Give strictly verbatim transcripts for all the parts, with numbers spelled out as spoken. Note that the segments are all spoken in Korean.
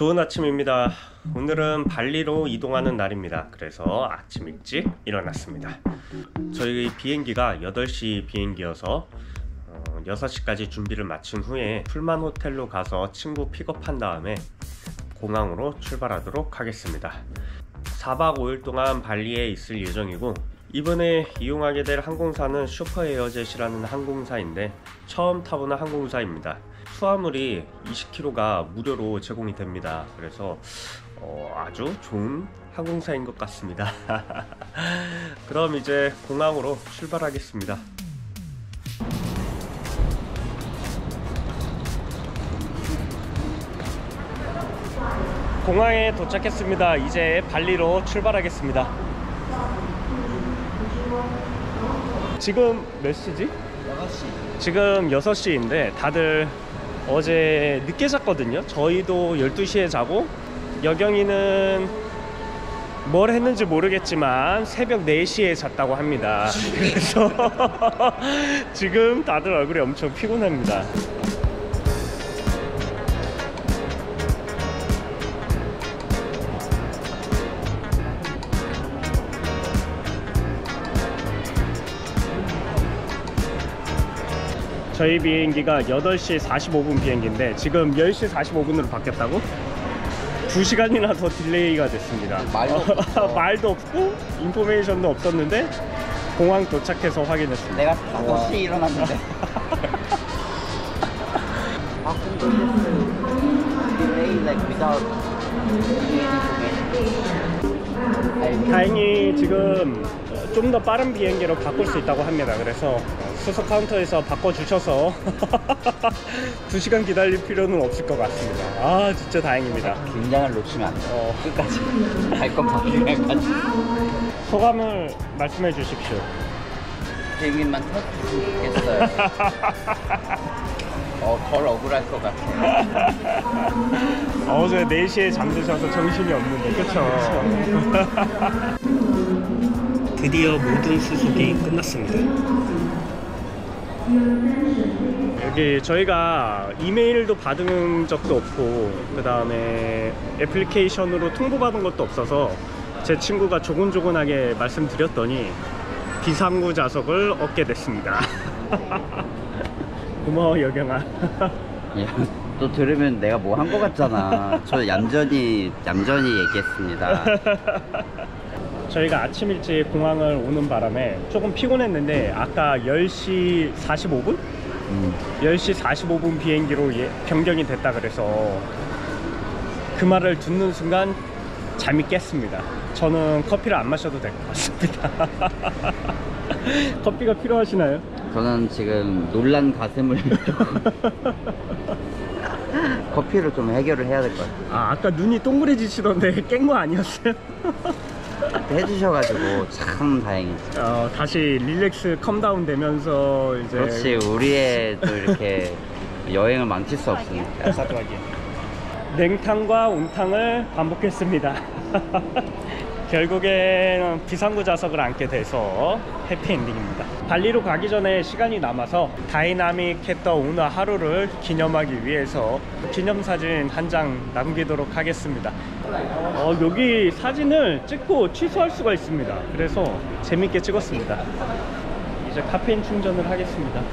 좋은 아침입니다. 오늘은 발리로 이동하는 날입니다. 그래서 아침 일찍 일어났습니다. 저희 비행기가 여덟 시 비행기여서 어, 여섯 시까지 준비를 마친 후에 풀만 호텔로 가서 친구 픽업한 다음에 공항으로 출발하도록 하겠습니다. 사 박 오 일 동안 발리에 있을 예정이고, 이번에 이용하게 될 항공사는 슈퍼에어젯이라는 항공사인데 처음 타보는 항공사입니다. 수화물이 이십 킬로그램가 무료로 제공이 됩니다. 그래서 어, 아주 좋은 항공사인 것 같습니다. 그럼 이제 공항으로 출발하겠습니다. 공항에 도착했습니다. 이제 발리로 출발하겠습니다. 지금 몇 시지? 여섯 시. 지금 여섯 시인데 다들 어제 늦게 잤거든요. 저희도 열두 시에 자고, 여경이는 뭘 했는지 모르겠지만 새벽 네 시에 잤다고 합니다. 그래서 지금 다들 얼굴이 엄청 피곤합니다. 저희 비행기가 여덟 시 사십오 분 비행기인데 지금 열 시 사십오 분으로 바뀌었다고? 두 시간이나 더 딜레이가 됐습니다. 말도 없어. 말도 없고 인포메이션도 없었는데 공항 도착해서 확인했습니다. 내가 다섯 시에 일어났는데. How can you just delay like without information? 다행히 지금 좀 더 빠른 비행기로 바꿀 수 있다고 합니다. 그래서 수속 카운터에서 바꿔주셔서 두 시간 기다릴 필요는 없을 것 같습니다. 아, 진짜 다행입니다. 긴장을 놓치면 안 돼. 어. 끝까지. 갈 건 바뀌면까지. 소감을 말씀해 주십시오. 비행기만 터지겠어요. 어, 덜 억울할 것 같아. 어제 네 시에 잠드셔서 정신이 없는데, 그쵸? 드디어 모든 수속이 끝났습니다. 여기 저희가 이메일도 받은 적도 없고, 그 다음에 애플리케이션으로 통보받은 것도 없어서 제 친구가 조곤조곤하게 말씀드렸더니 비상구 좌석을 얻게 됐습니다. 고마워, 여경아. 야, 또 들으면 내가 뭐 한 거 같잖아. 저 얌전히 얌전히 얘기했습니다. 저희가 아침 일찍 공항을 오는 바람에 조금 피곤했는데, 아까 열 시 사십오 분? 음. 열 시 사십오 분 비행기로 예, 변경이 됐다 그래서 그 말을 듣는 순간 잠이 깼습니다. 저는 커피를 안 마셔도 될 것 같습니다. 커피가 필요하시나요? 저는 지금 놀란 가슴을 커피로 좀 해결을 해야 될 것 같아요. 아, 아까 눈이 동그래지시던데 깬 거 아니었어요? 해주셔가지고 참 다행이죠. 어, 다시 릴렉스 컴다운 되면서 이제. 그렇지, 우리의 또 이렇게 여행을 망칠 수 없으니까. 냉탕과 온탕을 반복했습니다. 결국에는 비상구 좌석을 앉게 돼서 해피엔딩입니다. 발리로 가기 전에 시간이 남아서 다이나믹했던 오늘 하루를 기념하기 위해서 기념사진 한 장 남기도록 하겠습니다. 어, 여기 사진을 찍고 취소할 수가 있습니다. 그래서 재밌게 찍었습니다. 이제 카페인 충전을 하겠습니다.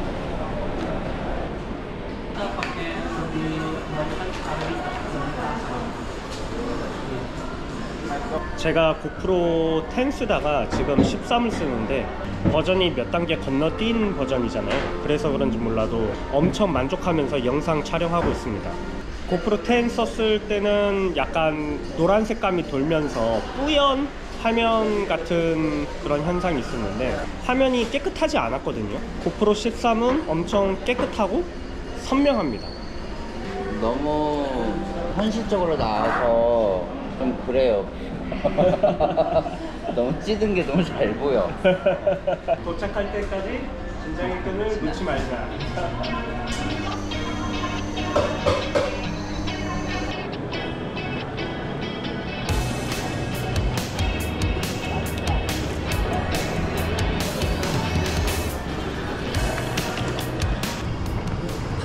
제가 고프로 텐 쓰다가 지금 십삼을 쓰는데 버전이 몇 단계 건너뛴 버전이잖아요. 그래서 그런지 몰라도 엄청 만족하면서 영상 촬영하고 있습니다. 고프로 텐 썼을 때는 약간 노란 색감이 돌면서 뿌연 화면 같은 그런 현상이 있었는데 화면이 깨끗하지 않았거든요. 고프로 십삼은 엄청 깨끗하고 선명합니다. 너무 현실적으로 나와서 좀 그래요. 너무 찌든 게 너무 잘 보여. 도착할 때까지 긴장의 끈을 놓지 말자.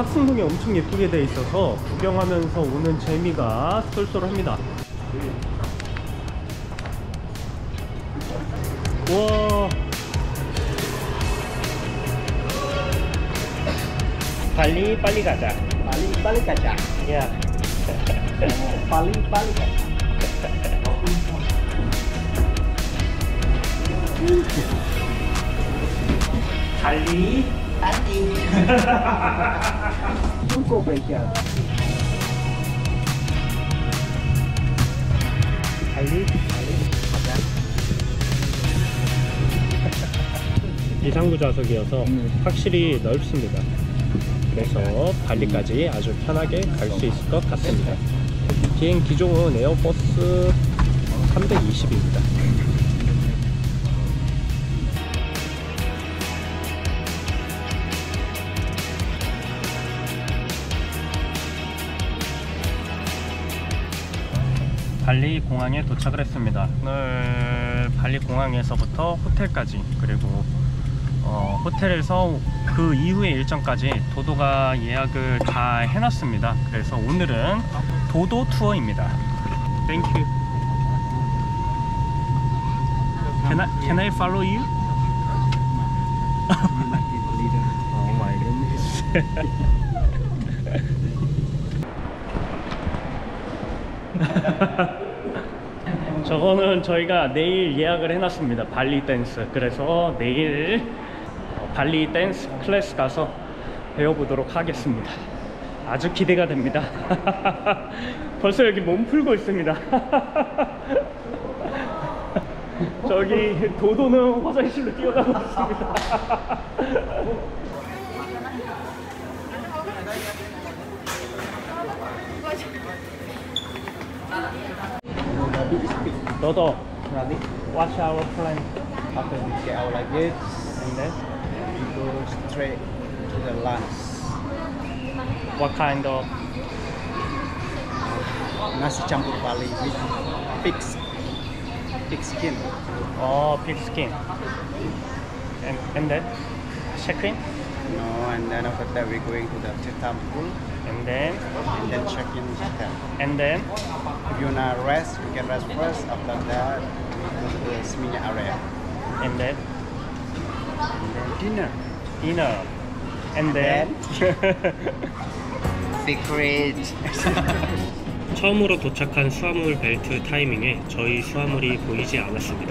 학생동이 엄청 예쁘게 돼 있어서 구경하면서 오는 재미가 쏠쏠합니다. 우와, 발리 빨리 가자. 빨리 빨리 가자. 야, 빨리 빨리 가자. 발리 빨리. 숨고 break. 발리 발리 가자. 이상구 좌석이어서 확실히 넓습니다. 그래서 발리까지 아주 편하게 갈 수 있을 것 같습니다. 비행 기종은 에어버스 삼백이십입니다. 발리 공항에 도착을 했습니다. 오늘 발리 공항에서부터 호텔까지, 그리고 어, 호텔에서 그 이후의 일정까지 도도가 예약을 다 해놨습니다. 그래서 오늘은 도도 투어입니다. Thank you. Can I, can I follow you? Oh my goodness. 저거는 저희가 내일 예약을 해놨습니다. 발리 댄스. 그래서 내일 발리 댄스 클래스 가서 배워보도록 하겠습니다. 아주 기대가 됩니다. 벌써 여기 몸 풀고 있습니다. 저기 도도는 화장실로 뛰어가고 있습니다. Dodo, what's our plan? After we get our luggage, And then, we go straight to the lunch. what kind of? Nasi campur Bali with pig, pig skin. Oh, pig skin. And, and then, check-in? No, and then after that we're going to the temple And then, and then check in hotel. and then, If you wanna rest, you can rest first. After that, we go to the Seminyak area. and then, And then dinner. dinner. And then, Secret. 처음으로 도착한 수화물 벨트 타이밍에 저희 수화물이 보이지 않았습니다.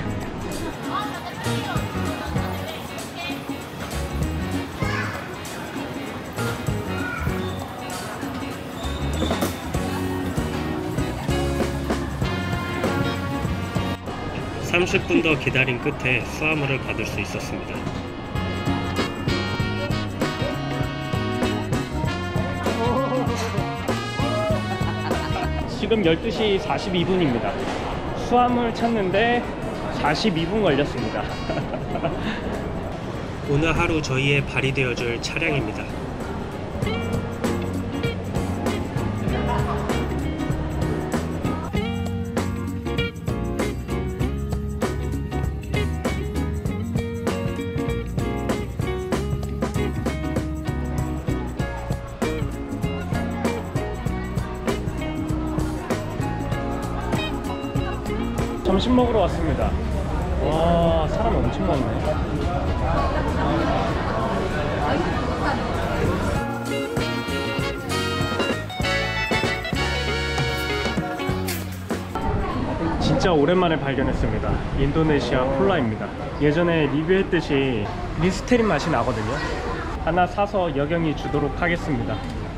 삼십 분 더 기다린 끝에 수화물을 받을 수 있었습니다. 지금 열두 시 사십이 분입니다. 수화물 찾는데 사십이 분 걸렸습니다. 오늘 하루 저희의 발이 되어줄 차량입니다. 점심 먹으러 왔습니다. 와, 사람 엄청 많네. 진짜 오랜만에 발견했습니다. 인도네시아 콜라입니다. 예전에 리뷰했듯이 리스테린 맛이 나거든요. 하나 사서 여경이 주도록 하겠습니다.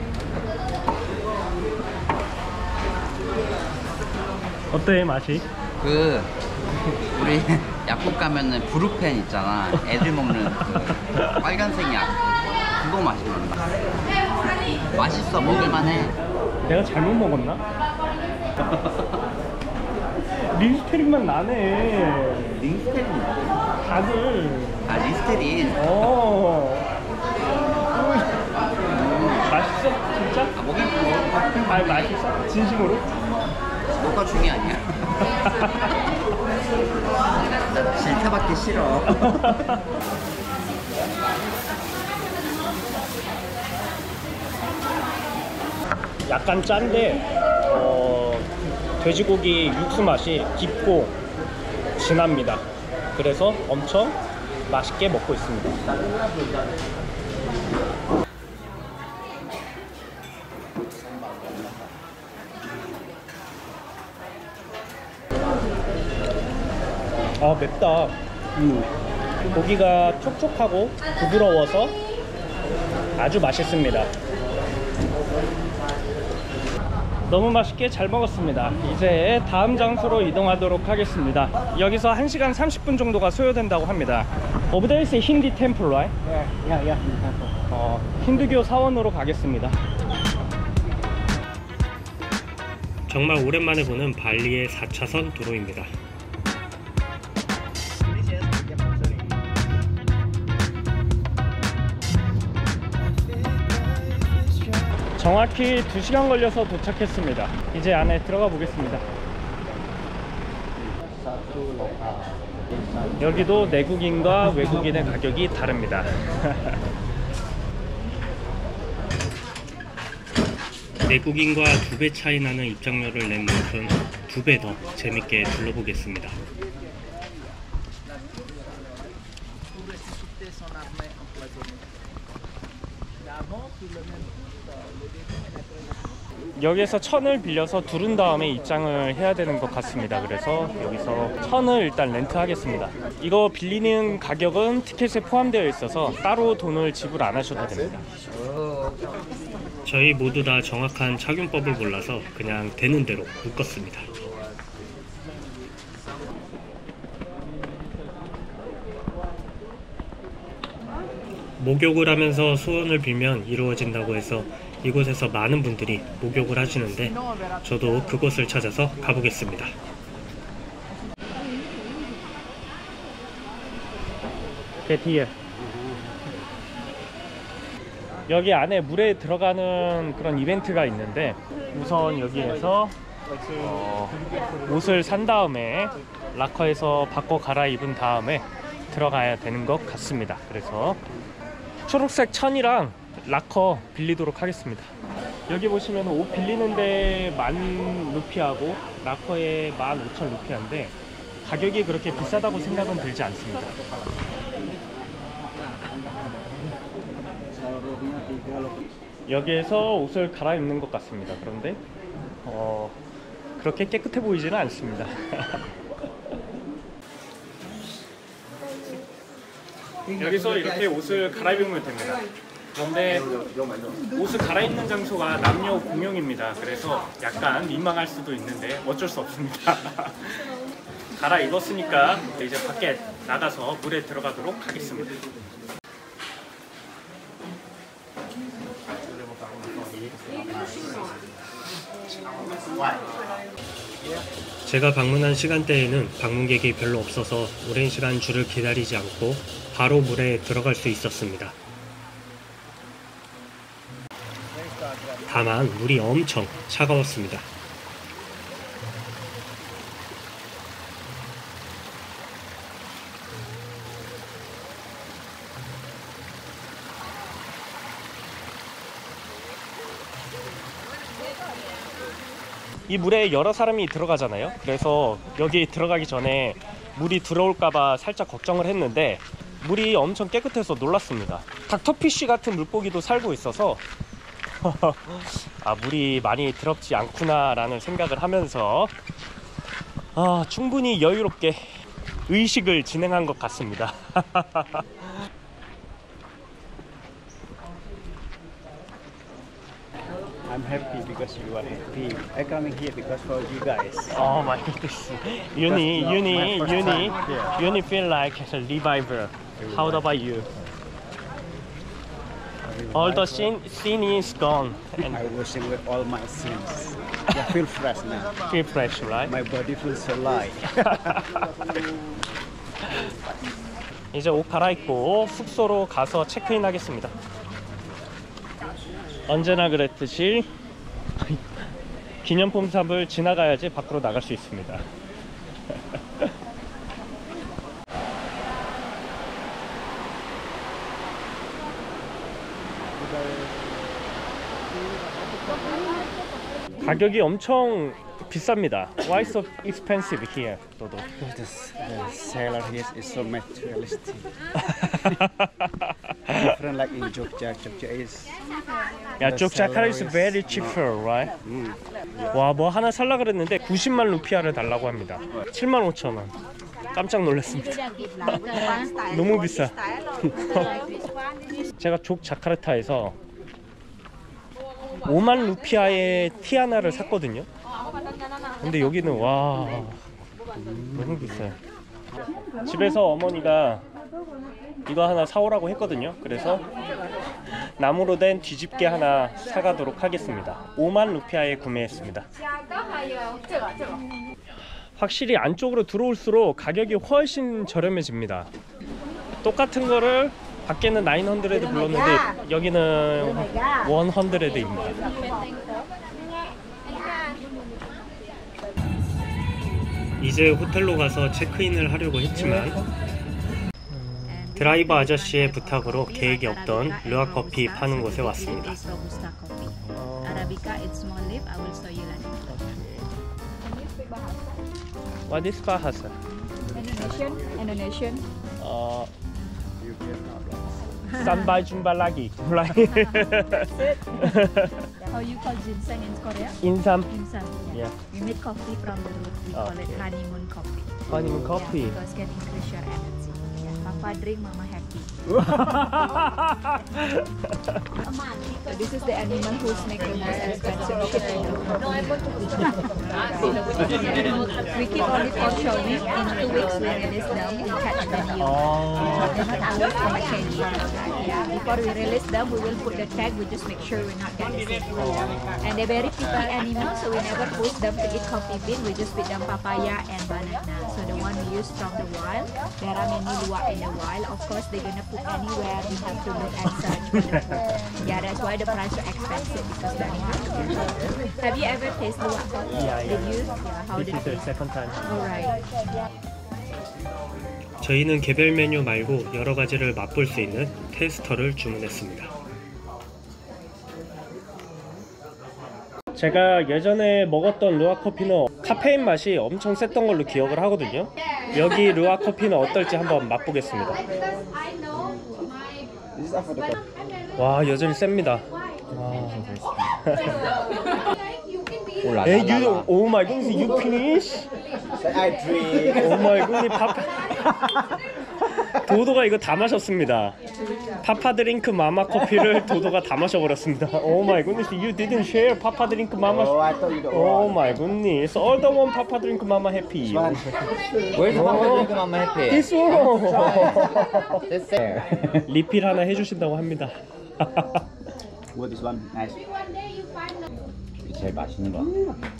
어때 맛이? 그 우리 약국 가면은 브루펜 있잖아. 애들 먹는 그 빨간색 약. 그거 맛있는다. 맛있어. 먹을만해. 내가 잘못 먹었나? 리스테린 맛 나네. 리스테린. 다들. 아 리스테린. 어. 맛있어? 진짜? 아 먹을 거. 아 맛있어? 진심으로? 뭐가 중요 아니야? 나 질타받기 싫어. 약간 짠데 어, 돼지고기 육수 맛이 깊고 진합니다. 그래서 엄청 맛있게 먹고 있습니다. 아, 맵다. 음. 고기가 촉촉하고 부드러워서 아주 맛있습니다. 너무 맛있게 잘 먹었습니다. 이제 다음 장소로 이동하도록 하겠습니다. 여기서 한 시간 삼십 분 정도가 소요된다고 합니다. Over there is a Hindi temple, right? Yeah, yeah, yeah. 어, 힌두교 사원으로 가겠습니다. 정말 오랜만에 보는 발리의 사 차선 도로입니다. 정확히 두 시간 걸려서 도착했습니다. 이제 안에 들어가 보겠습니다. 여기도 내국인과 외국인의 가격이 다릅니다. 내국인과 두 배 차이 나는 입장료를 낸 만큼 두 배 더 재밌게 둘러보겠습니다. 여기에서 천을 빌려서 두른 다음에 입장을 해야 되는 것 같습니다. 그래서 여기서 천을 일단 렌트하겠습니다. 이거 빌리는 가격은 티켓에 포함되어 있어서 따로 돈을 지불 안 하셔도 됩니다. 저희 모두 다 정확한 착용법을 몰라서 그냥 되는 대로 묶었습니다. 목욕을 하면서 소원을 빌면 이루어진다고 해서 이곳에서 많은 분들이 목욕을 하시는데 저도 그곳을 찾아서 가보겠습니다. Get here. 여기 안에 물에 들어가는 그런 이벤트가 있는데 우선 여기에서 어, 옷을 산 다음에 락커에서 바꿔 갈아입은 다음에 들어가야 되는 것 같습니다. 그래서 초록색 천이랑 락커 빌리도록 하겠습니다. 여기 보시면 옷 빌리는데 만 루피하고 락커에 만 오천 루피인데 가격이 그렇게 비싸다고 생각은 들지 않습니다. 여기에서 옷을 갈아입는 것 같습니다. 그런데 어, 그렇게 깨끗해 보이지는 않습니다. 여기서 이렇게 옷을 갈아입으면 됩니다. 그런데 옷을 갈아입는 장소가 남녀 공용입니다. 그래서 약간 민망할 수도 있는데 어쩔 수 없습니다. 갈아입었으니까 이제 밖에 나가서 물에 들어가도록 하겠습니다. 제가 방문한 시간대에는 방문객이 별로 없어서 오랜 시간 줄을 기다리지 않고 바로 물에 들어갈 수 있었습니다. 다만 물이 엄청 차가웠습니다. 이 물에 여러 사람이 들어가잖아요. 그래서 여기 들어가기 전에 물이 들어올까봐 살짝 걱정을 했는데 물이 엄청 깨끗해서 놀랐습니다. 닥터피쉬 같은 물고기도 살고 있어서 아, 물이 많이 더럽지 않구나 라는 생각을 하면서 아, 충분히 여유롭게 의식을 진행한 것 같습니다. I'm happy because you are happy. I'm coming here because for you guys. Oh my goodness. Uni, uni, uni, uni feel like a revival. How about you? All the sin, sin is gone and I washing with all my sins. I feel fresh now. feel fresh, right? My body feels so light. 이제 옷 갈아입고 숙소로 가서 체크인 하겠습니다. 언제나 그랬듯이 기념품 샵을 지나가야지 밖으로 나갈 수 있습니다. 가격이 엄청 비쌉니다. Why so expensive here? 도도. The, the seller here is so materialistic. Different like in Jogja. Jogja is. 야, 쪽자카라 is very cheaper, right? Mm. 와, 뭐 하나 살라 그랬는데 구십만 루피아를 달라고 합니다. 칠만 오천 원. 깜짝 놀랐습니다. 너무 비싸. 제가 족 자카르타에서 오만 루피아의 티 하나를 샀거든요. 근데 여기는 와 너무 비싸요. 집에서 어머니가 이거 하나 사오라고 했거든요. 그래서 나무로 된 뒤집개 하나 사가도록 하겠습니다. 오만 루피아에 구매했습니다. 확실히 안쪽으로 들어올수록 가격이 훨씬 저렴해집니다. 똑같은 거를 밖에는 구백 불렀는데 여기는 백입니다. 이제 호텔로 가서 체크인을 하려고 했지만 드라이버 아저씨의 부탁으로 계획이 없던 르아 커피 파는 곳에 왔습니다. What is bahasa? Indonesian, Indonesian. Uh, sampai jumpa lagi. How you call ginseng in Korea? Insam. Ginseng. Yeah. We make coffee from the root. We call it Okay. honeymoon coffee. Honeymoon coffee. Yeah, because can increase your energy. Yeah. Papa drink, Mama happy. So this is the animal who's making the most expensive ship in the world. We keep only for showing. In two weeks we release them. We catch them new. Oh. They're not always from a cage. Yeah. Before we release them, we will put the tag. We just make sure we're not getting sick. And they're very picky animals, so we never push them to eat coffee bean. We just feed them papaya and banana. So the one we use from the wild. There are many luwak in the wild. Of course, they're gonna put anywhere. We have to look and search for the food. Yeah, that's why the price are expensive because the animals are beautiful. Have you ever tasted luwak coffee? Yeah, yeah. Did you? Yeah, how This did is the it taste? second time. Alright. 저희는 개별 메뉴 말고 여러 가지를 맛볼 수 있는 테스터를 주문했습니다. 제가 예전에 먹었던 르아 커피는 카페인 맛이 엄청 셌던 걸로 기억을 하거든요. 여기 르아 커피는 어떨지 한번 맛보겠습니다. 와, 여전히 셉니다. 올라. Hey, you don't, oh my goodness, you finish? I drink. Oh my goodness, 밥. 도도가 이거 다 마셨습니다. 파파 드링크 마마 커피를 도도가 다 마셔버렸습니다. Oh my goodness, you didn't share 파파 드링크 마마. Oh, I thought you don't Oh want. my goodness, all the one 파파 드링크 마마 happy. Where's the Papa drink Mama happy? This one. This there. 리필 하나 해주신다고 합니다. What this one? Nice. 제일 맛있는 거.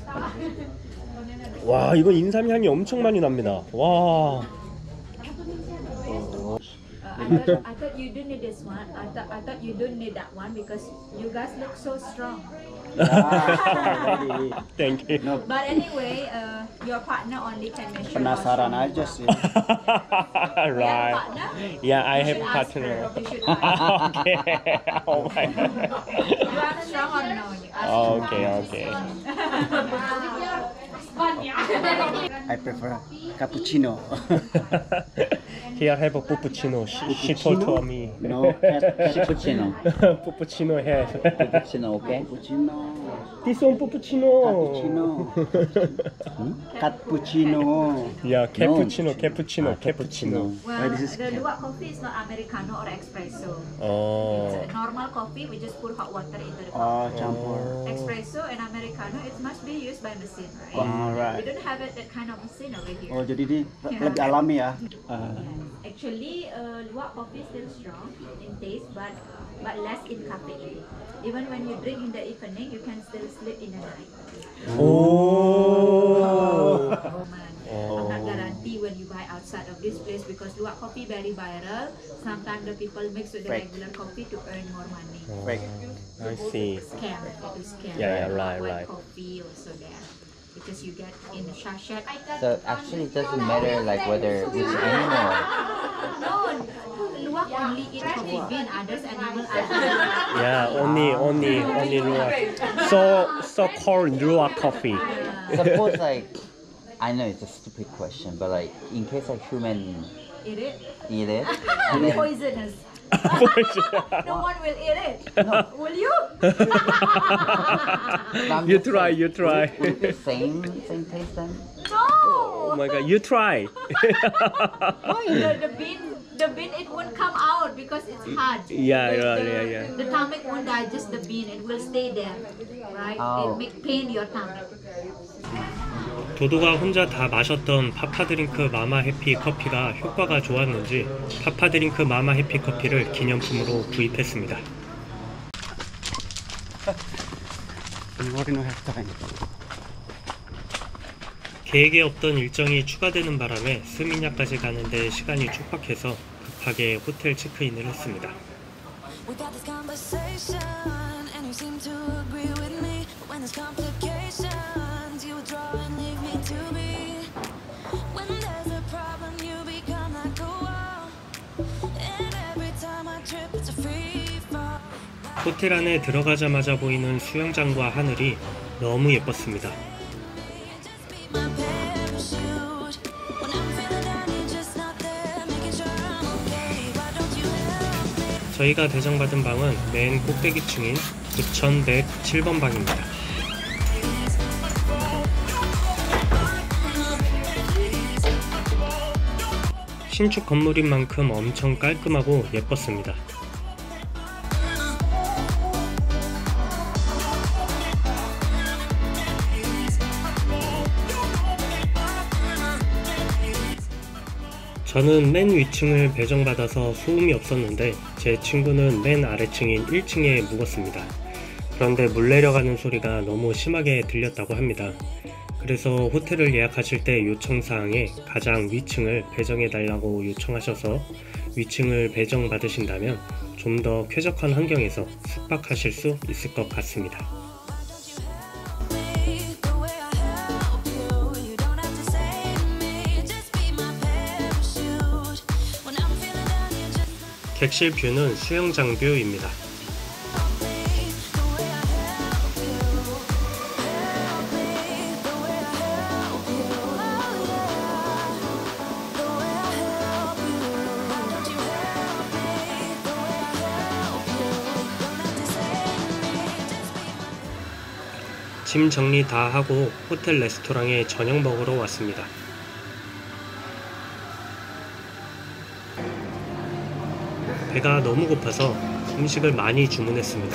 와, 이거 인삼 향이 엄청 많이 납니다. 와. I thought, I thought you don't need this one. I thought I thought you don't need that one because you guys look so strong. Thank you. No, But anyway, uh, your partner only can measure. penasaran aja sih. Right. Partner? Yeah, I You have should a ask partner. her. You should ask. Okay. Oh my. You are strong or no? You ask her. Okay, okay. I prefer cappuccino. Here have a puppuccino. She, she told to me. No, cat- 시푸치노. Puppuccino here. 시푸치노 오케이? cappuccino. This one puppuccino. Cappuccino. Cappuccino. Yeah, cappuccino, cappuccino, cappuccino. Well, this is the luwak coffee is not americano or espresso. Oh. It's a normal coffee. We just put hot water into the Oh, coffee. campur. Espresso and americano, it must be used by machine, right? Alright. We don't have it, that kind of machine over here. Oh, jadi ini lebih alami ya. Actually, uh, luwak coffee is still strong in taste, but but less in caffeine. Even when you drink in the evening, you can still sleep in the night. Oh. I'm not guarantee when you buy outside of this place because luwak coffee very viral. Sometimes the people mix with the Fake. regular coffee to earn more money. Fake. I see. Scam, it is scam. Yeah, yeah, right, White right. coffee also there because you get in the sachet. So actually it doesn't matter like whether which animal. No, luwak luwak only eat coffee bean, others animal are Yeah, only only only luwak. So so called luwak coffee. Suppose like, I know it's a stupid question, but like in case like human eat it. eat it, and then Poisonous. No one will eat it. Will you? I'm You just try, saying, you try. Would it, would it be same same taste then? Oh No. my god, you try. the, the bean, the bean, it won't come out because it's hard. Yeah, the, yeah, the, yeah, yeah. The stomach won't digest the bean. It will stay there, right? Oh. It make pain your stomach. 도도가 혼자 다 마셨던 파파드링크 마마 해피 커피가 효과가 좋았는지 파파드링크 마마 해피 커피를 기념품으로 구입했습니다. 계획에 없던 일정이 추가되는 바람에 스미냐까지 가는데 시간이 촉박해서 급하게 호텔 체크인을 했습니다. We got this conversation, and you seem to agree with me. But when there's complications, you withdraw and leave me to be. When there's a problem, you become like a wall. And every time I trip, it's a free fall. 호텔 안에 들어가자마자 보이는 수영장과 하늘이 너무 예뻤습니다. Just be my parachute. When I'm feeling down, you're just not there, making sure I'm okay. Why don't you help me? 저희가 배정받은 방은 맨 꼭대기층인 구천백칠 번 방입니다. 신축 건물인 만큼 엄청 깔끔하고 예뻤습니다. 저는 맨 위층을 배정받아서 소음이 없었는데 제 친구는 맨 아래층인 일 층에 묵었습니다. 그런데 물 내려가는 소리가 너무 심하게 들렸다고 합니다. 그래서 호텔을 예약하실 때 요청사항에 가장 위층을 배정해달라고 요청하셔서 위층을 배정받으신다면 좀 더 쾌적한 환경에서 숙박하실 수 있을 것 같습니다. The way I help you, you don't have to save me. Just be my parachute. When I'm feeling down, you just 객실 뷰는 수영장 뷰입니다. help me. The way I help you, help me. The way I help you, oh yeah. The way I help you, why don't you help me? The way I help you, don't have to save me. Just be my 짐 정리 다 하고 호텔 레스토랑에 저녁 먹으러 왔습니다. 배가 너무 고파서 음식을 많이 주문했습니다.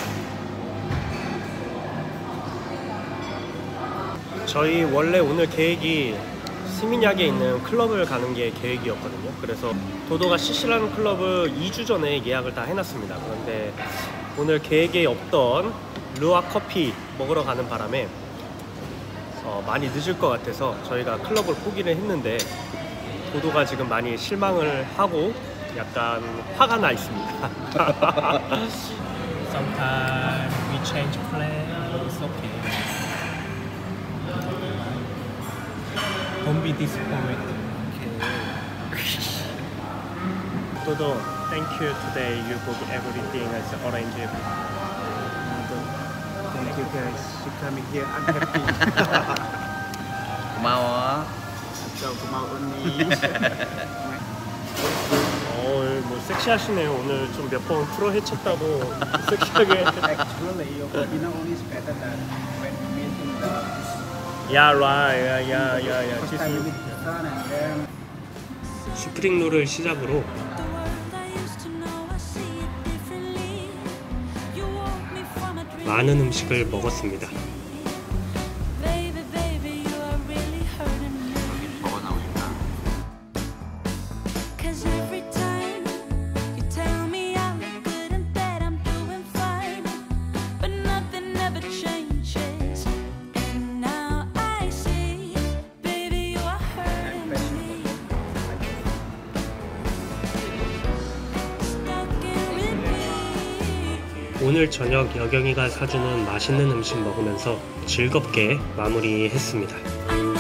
저희 원래 오늘 계획이 스미냑에 있는 클럽을 가는 게 계획이었거든요. 그래서 도도가 씨씨라는 클럽을 이 주 전에 예약을 다 해놨습니다. 그런데 오늘 계획에 없던 루아 커피 먹으러 가는 바람에 어, 많이 늦을 것 같아서 저희가 클럽을 포기를 했는데 도도가 지금 많이 실망을 하고 약간 화가 나 있습니다. Sometimes we change plan. It's okay. Don't be disappointed. Dodo, thank you today. You book everything as arranged. Thank you guys. You coming here. I'm happy. 고마워. So come out on me. 어, 뭐 섹시하시네요. 오늘 좀 몇 번 프로 헤쳤다고 섹시하게. Actually, your dinner only is better than when we meet in the Yeah, right. Yeah, yeah, yeah, yeah. first time we meet in the sun and then 스프링 롤을 시작으로 the world I used to know, I see it differently. You woke me from a dream. 많은 음식을 먹었습니다. Baby, baby, you are really hurting me. 뭐가 나오니까. Cause every time you tell me I look good and that I'm doing fine, but nothing ever changes. And now I see, baby, you are hurting me. Stuck in repeat. 오늘 저녁 여경이가 사주는 맛있는 음식 먹으면서 즐겁게 마무리했습니다. I